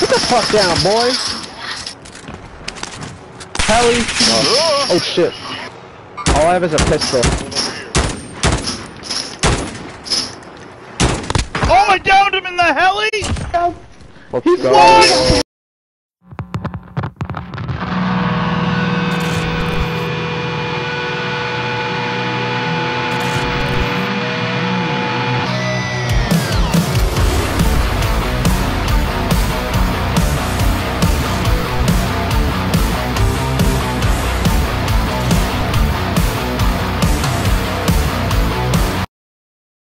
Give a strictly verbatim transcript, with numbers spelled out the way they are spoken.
the fuck down, boy. Heli. Oh. Oh shit. All I have is a pistol. Oh, I downed him in the heli! Let's He's go. won!